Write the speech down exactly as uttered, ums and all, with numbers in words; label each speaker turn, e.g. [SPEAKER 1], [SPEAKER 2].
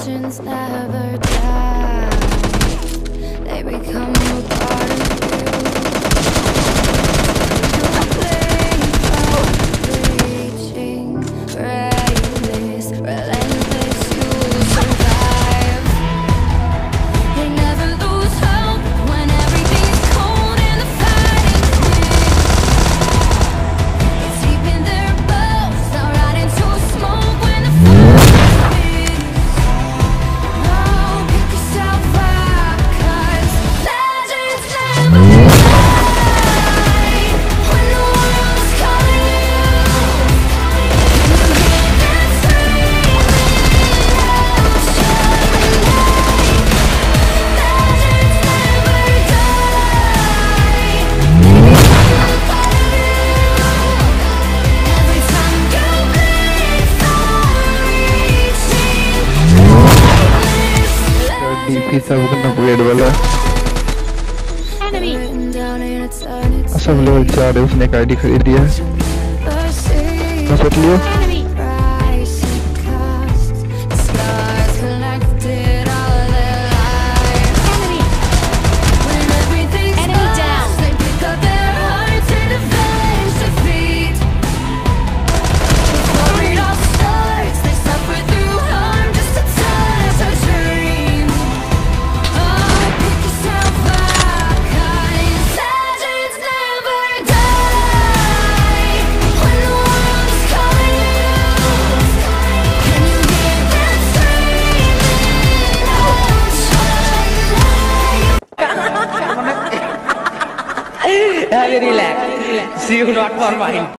[SPEAKER 1] legends never die. They become a part of
[SPEAKER 2] सब upgrade वाला सब लेवल चार है, उसने एक आईडी खरीद दिया है। सोच लियो
[SPEAKER 3] relax. See you not for mine.